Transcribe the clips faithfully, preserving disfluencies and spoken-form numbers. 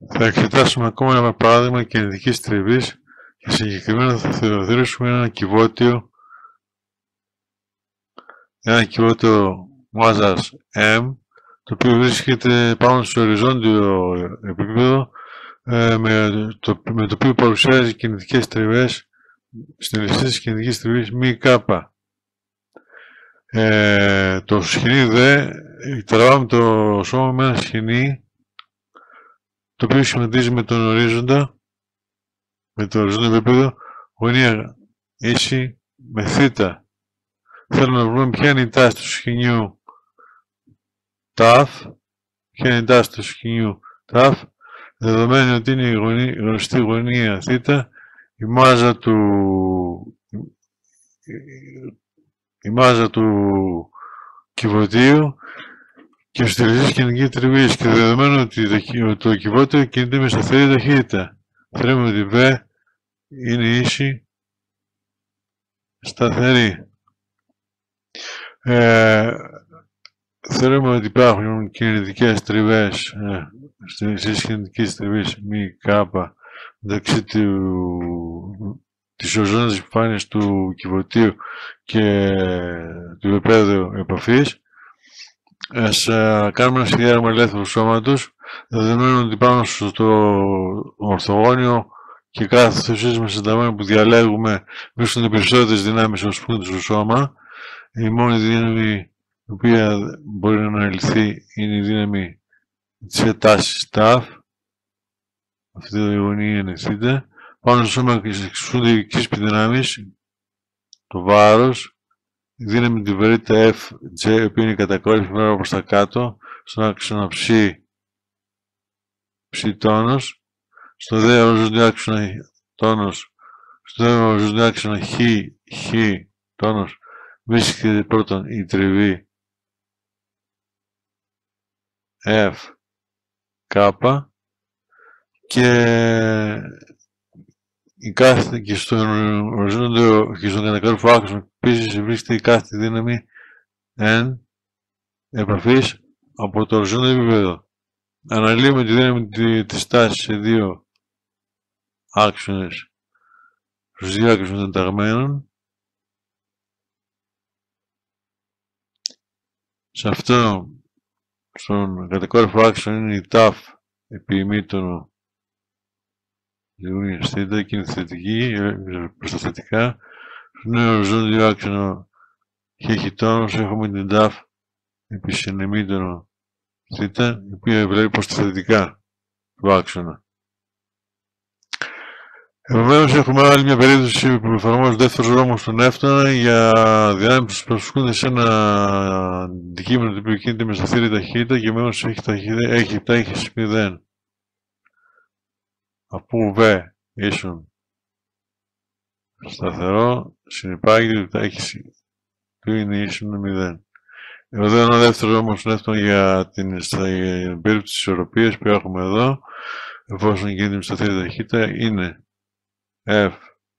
Θα εξετάσουμε ακόμα ένα παράδειγμα κινητικής τριβής και συγκεκριμένα θα θεωρήσουμε ένα κυβότιο, ένα κυβότιο μάζας M, το οποίο βρίσκεται πάνω στο οριζόντιο επίπεδο, ε, με, το, με το οποίο παρουσιάζει κινητικές τριβές στην ληστή της κινητικής τριβής μη κάπα. Ε, το σχοινί δε, τραβάμε το σώμα με ένα σχοινί το οποίο σχηματίζει με τον ορίζοντα, με το οριζόντιο επίπεδο, γωνία ίση με θήτα. Θέλουμε να βρούμε ποια είναι η τάση του σχοινιού ταφ, ποια είναι η τάση του σχοινιού ταφ, δεδομένου ότι είναι η γωνία, γνωστή γωνία θήτα, η μάζα του, η μάζα του κυβωτίου και στη λυσή κινητική τριβή, και δεδομένου ότι το, το κυβότιο κινείται με σταθερή ταχύτητα. Θέλουμε ότι β είναι ίση σταθερή. Ε, Θεωρούμε ότι υπάρχουν κινητικές τριβές, ε, στις κινητικές τριβές μη κάπα μεταξύ του, της οριζόντιας επιφάνειας του κυβωτίου και του επίπεδου επαφής. Ας uh, κάνουμε ένα σχεδιάσμα ελεύθερου σώματος, δεδομένου ότι πάνω στο ορθογώνιο και κάθε σύστημα συνταγών που διαλέγουμε βρίσκονται περισσότερες δυνάμεις ως πούμε στο σώμα. Η μόνη δύναμη η οποία μπορεί να αναλυθεί είναι η δύναμη της τάσης ταφ. Αυτή η γωνία είναι θήτα. Πάνω στο σώμα εξισούνται οι εξής δυνάμεις, το βάρος, η δύναμη του βαρύτητα F J, η οποία είναι κατακόρυφη μέρα προς τα κάτω, στον άξονα ψ, ψ τόνος, στο δε οριζόντιο άξονα τόνος, στο δε οριζόντιο άξονα χ, χ τόνος, βρίσκεται πρώτον η τριβή F, K, και η κάθε, και στον οριζόντιο και στον κατακόρυφο άξονα επίσης βρίσκεται η κάθε δύναμη N επαφής από το οριζόντιο επίπεδο. Αναλύουμε τη δύναμη της τάσης σε δύο άξονες, στους δύο άξονες των ταγμένων. Σε αυτό, στον κατακόρυφο άξονα είναι η ταφ επί ημίτονο γωνίας θήτα και είναι θετική προς τα θετικά. Στον οριζόντιο άξονα χ τόνος έχουμε την ταφ επί συνεμίτονο θήτα, η οποία βλέπει προς τα θετικά του άξονα. Επομένως, έχουμε άλλη μια περίπτωση που εφαρμόζει δεύτερος δρόμος στον έφτανα για δυνάμεις που προσφύγονται σε ένα αντικείμενο το οποίο κινείται με σταθερή ταχύτητα και επομένως έχει ταχύτητα, έχει τάχυση μηδέν. Αφού β ίσον σταθερό, συνεπάγεται ότι η τάχυση του είναι ίσον μηδέν. Εδώ ένα δεύτερο όμως στον έφτανα για την περίπτωση της ισορροπίας που έχουμε εδώ, εφόσον κινείται με σταθερή ταχύτητα, είναι F,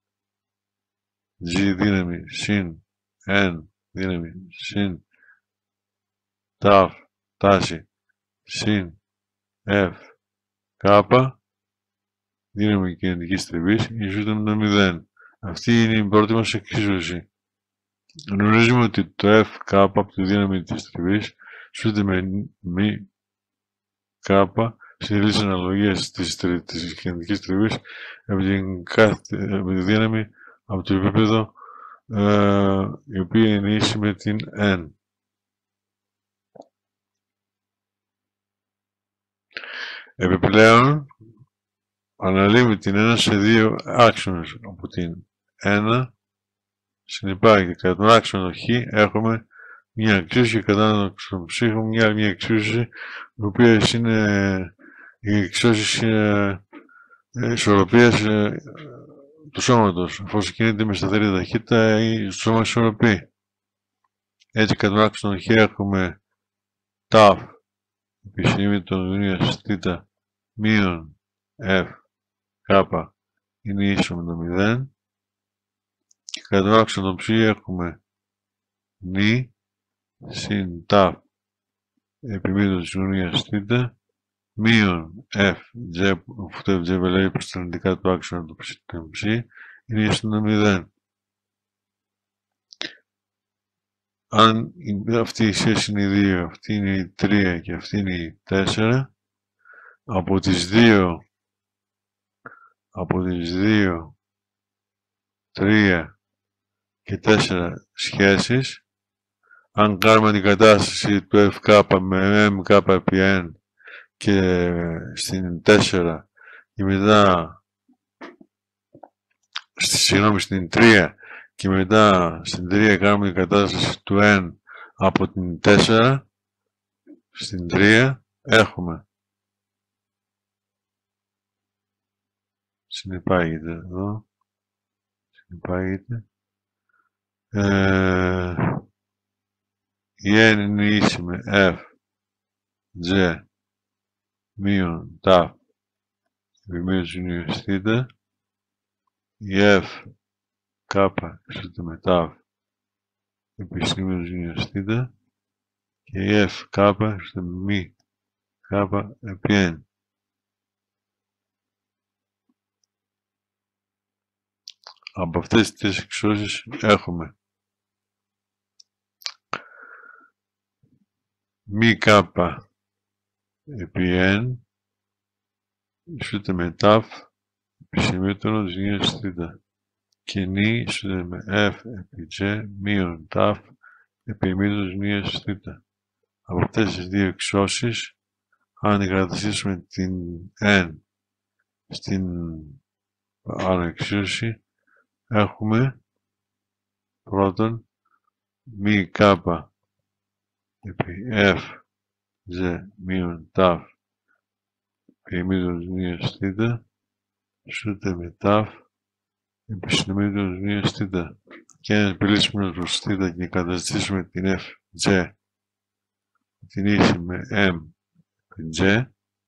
G δύναμη συν N δύναμη συν ταφ τάση συν F K δύναμη κινητικής τριβής ισούται με το μηδέν. Αυτή είναι η πρώτη μας εξίσωση. Γνωρίζουμε ότι το F K από τη δύναμη της τριβής ισούται με μη K στη λύση αναλογίας της, της κινητικής τριβής από την κάθε από τη δύναμη από το επίπεδο ε, η οποία είναι ίση με την N. Επιπλέον αναλύουμε την ένα σε δύο άξονες. Από την ένα συνεπάγεται κατά τον άξονα χ έχουμε μια εξίσωση και κατά τον ψ έχουμε μια άλλη μια εξίσωση η οποία είναι η εξίσωση ε, ισορροπίας ε, του σώματος, εφόσον κινείται με σταθερή ταχύτητα ή το σώμα ισορροπεί. Έτσι κατά τον άξονα χ έχουμε ταφ επί συνήμητον γωνίας θήτα μείον F K είναι ίσο με το μηδέν, και κατά τον άξονα ψ έχουμε νη συν ταφ επί μείγδος της γωνίας θήτα μείον F, G, αφού το F, G βελέει προς τα αρνητικά του άξονα του ψ, είναι ίσο με μηδέν. Αν αυτή η σχέση είναι η δύο, αυτή είναι η τρία και αυτή είναι η τέσσερα, από τις δύο, από τις δύο, τρία και τέσσερα σχέσεις, αν κάνουμε την κατάσταση του Fk με Mk επί N και στην τέσσερα και μετά, στη, συγγνώμη, στην τρία και μετά στην τρία κάνουμε την κατάσταση του N από την τέσσερα στην τρία, έχουμε, συνεπάγεται εδώ, συνεπάγεται, ε, η N είναι ίση με F, G, μείον ταφ, επιμέρους νιους θήτα, η F, κάπα, εξωτή με ταφ, επιστήμενος νιους θήτα, και η F, κάπα, εξωτή με μη, κάπα, επί N. Από αυτές τις εξώσεις έχουμε μη κάπα επί N ισούται με ταφ επισημέτωνο της νιους θήτα και νη ισούται με F επί G μείον ταφ επιμέτωνο της νιους θήτα. Από αυτές τις δύο εξώσεις, αν αντικαταστήσουμε την N στην άλλο εξώση, έχουμε πρώτον μη κάπα επί F G μείον ταφ επιμέτωνος νιους θήτα ισούται με ταφ επισημέτωνος νιους θήτα. Και αν επιλύσουμε προς θήτα και καταστήσουμε την F G την ίση με M επί G,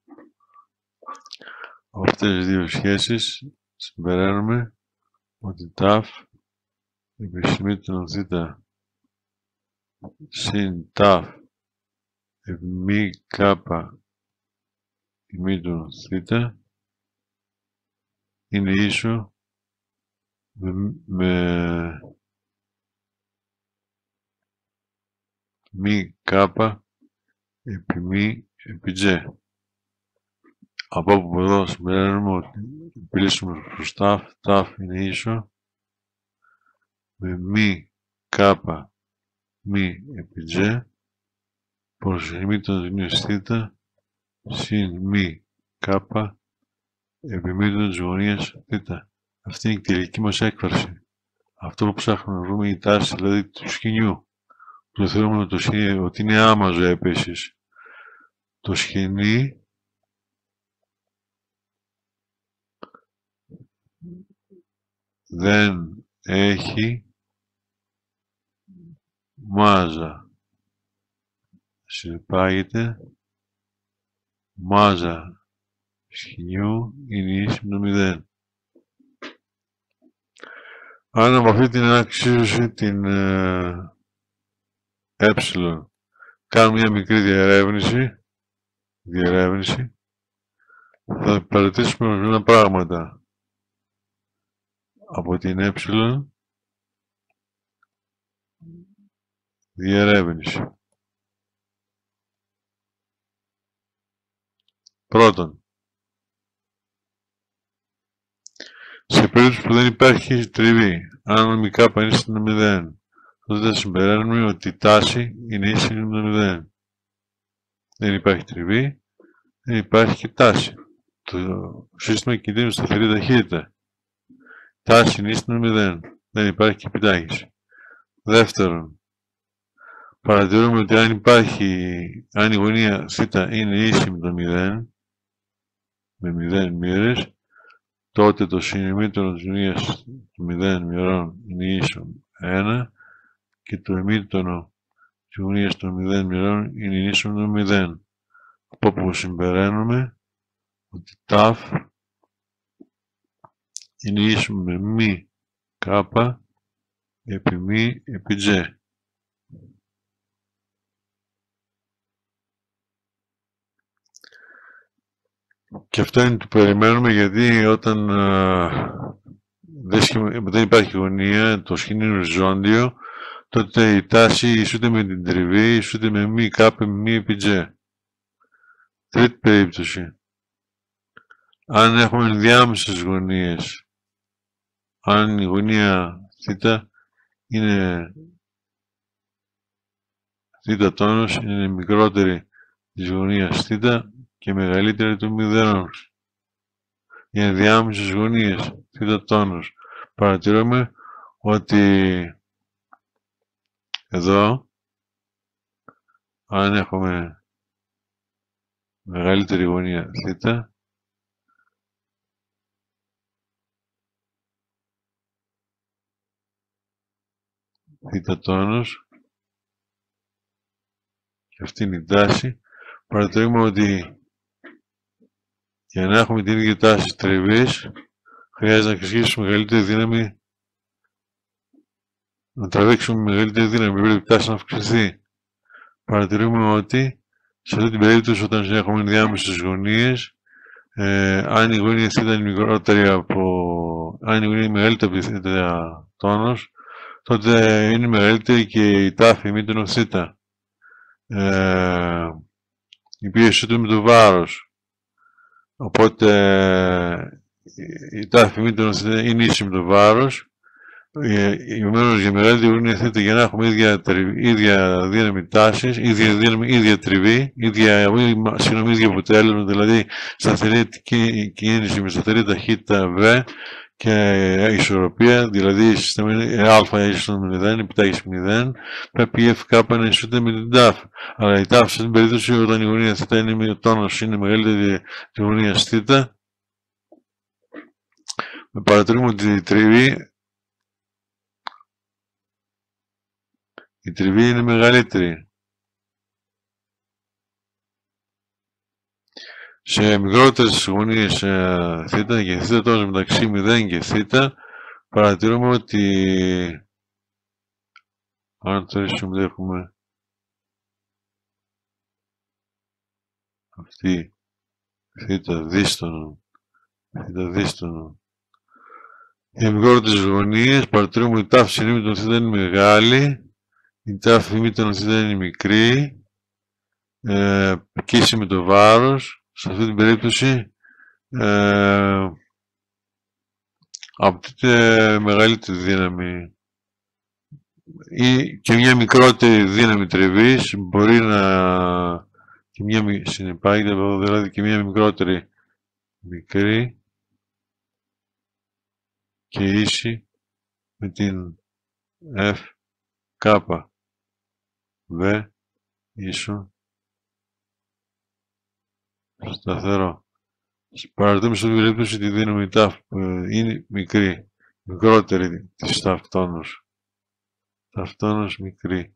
από αυτές τις δύο σχέσεις συμπεραίνουμε ότι ταφ επισημέτωνο θήτα συν ταφ επί μη κάπα επιμέτωνο θήτα είναι ίσο με, με μη κάπα επί μη επί G. Από όπου εδώ συμπεραίνουμε ότι επιλύσουμε προς ταφ, ταφ είναι ίσο με μη κάπα μη επί G προς επιμέτωνος νιους θήτα συν μη κάπα επιμέτωνος γωνίας θήτα. Αυτή είναι η τελική μας έκφραση. Αυτό που ψάχνουμε να βρούμε η τάση δηλαδή του σκηνιού. Το θεωρούμε το σκηνή, ότι είναι άμαζο επίσης. Το σκηνή δεν έχει μάζα. Συνεπάγεται μάζα σκηνιού είναι ίση με το μηδέν. Αν από αυτή την αξίωση την ε, ε κάνουμε μια μικρή διερεύνηση, διερεύνηση θα παρατήσουμε ορισμένα πράγματα. Από την ε διερεύνηση. Πρώτον, σε περίπτωση που δεν υπάρχει τριβή, αν μη κάπα είναι στην μηδέν, τότε θα συμπεραίνουμε ότι η τάση είναι ίση με το μηδέν. Δεν υπάρχει τριβή, δεν υπάρχει και τάση. Το σύστημα κινδύνου σταθερή ταχύτητα. Τάση είναι ίση με μηδέν. Δεν υπάρχει και επιτάχυνση. Δεύτερον, παρατηρούμε ότι αν υπάρχει, αν η γωνία θ είναι ίση με το μηδέν, με μηδέν μοίρες, τότε το συνημήτωνο της γωνίας του μηδέν μοιρών είναι ίσο ένα και το ημίτωνο της γωνίας των μηδέν μοιρών είναι ίσο με το μηδέν. Από όπου συμπεραίνουμε ότι ταφ είναι ίσο με μη κάπα επί μη επί G. Και αυτό είναι που περιμένουμε, γιατί όταν uh, δεν υπάρχει γωνία, το σκηνή είναι οριζόντιο, τότε η τάση ισούται με την τριβή, ισούται με μη κάπε, με μη επιτζέ. Τρίτη περίπτωση. Αν έχουμε ενδιάμεσες γωνίες, αν η γωνία θ είναι θ τόνος, είναι μικρότερη της γωνίας θ και μεγαλύτερη του μηδέν. Οι ενδιάμεσες γωνίες θ τόνος. Παρατηρούμε ότι εδώ, αν έχουμε μεγαλύτερη γωνία θ, θ τόνος, και αυτή είναι η τάση, παρατηρούμε ότι για να έχουμε την ίδια τάση τριβής, χρειάζεται να αξιοποιήσουμε μεγαλύτερη δύναμη, να τραβήξουμε μεγαλύτερη δύναμη, πρέπει η τάση να αυξηθεί. Παρατηρούμε ότι σε αυτή την περίπτωση, όταν έχουμε ενδιάμεσες γωνίες, ε, αν η γωνία θ είναι μικρότερη από, αν η γωνία είναι μεγαλύτερη από τη θ τόνος, τότε είναι μεγαλύτερη και η τάφη μήτωνο θ, ε, η οποία ισούται με το βάρος. Οπότε η τάφη μήτωνο θ είναι ίση με το βάρος. Επομένως, για μεγαλύτερη γωνία θ, για να έχουμε ίδια, ίδια δύναμη τάσης, ίδια, δύναμη, ίδια τριβή, ίδια, συγγνώμη, ίδιο αποτέλεσμα, δηλαδή σταθερή κίνηση με σταθερή ταχύτητα v και ισορροπία, δηλαδή η σύστημα είναι α ίσον με μηδέν, επιτάγηση μηδέν, πρέπει η fk να ισούται με την τάφ. Αλλά η τάφ σε αυτήν την περίπτωση, όταν η γωνία θ είναι με τόνος, είναι μεγαλύτερη τη γωνία θ, παρατηρούμε ότι η τριβή η τριβή είναι μεγαλύτερη. Σε μικρότερες γωνίες θ και θ τόνος μεταξύ μηδέν και θ, παρατηρούμε ότι αν θέσουμε έχουμε αυτή θ δίστονο, θ δίστονο. Για μικρότερες γωνίες παρατηρούμε ότι η τάφη συνήμη των θ είναι μεγάλη, η τάφη μήτωνο θ είναι μικρή, ε, κύση με το βάρος. Σε αυτή την περίπτωση ε, απαιτείται μεγαλύτερη δύναμη ή και μια μικρότερη δύναμη τριβής, μπορεί να και μια συνεπάγεται δηλαδή και μια μικρότερη μικρή και ίση με την F κάπα V ίσον σταθερό. Παρατηρούμε στην περίπτωση τη δύναμη τάφ είναι μικρή, μικρότερη της τάφ τόνος. Τάφ τόνος μικρή.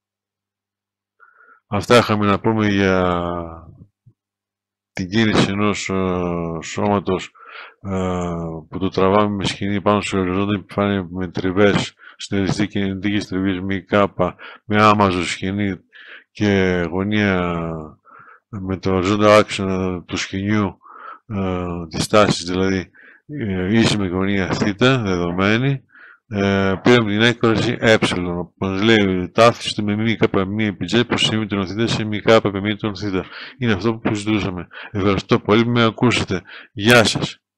Αυτά είχαμε να πούμε για την κίνηση ενός uh, σώματος uh, που το τραβάμε με σκηνή πάνω σε οριζόντια επιφάνεια με τριβές, συνεργιστή κινητικής τριβής μη κάπα, με άμαζο σκηνή και γωνία με το οριζόντιο άξονα του σκηνιού uh, της τάσης, δηλαδή uh, ίση με γωνία θ δεδομένη. Ε, πήραμε την έκφραση ε, που μας λέει ταύτιση με μη κάπα μη επιτζέ προς σημείο των θ σε μη κάπα μη των θ. Είναι αυτό που συζητούσαμε. Ευχαριστώ πολύ που με ακούσατε. Γεια σας.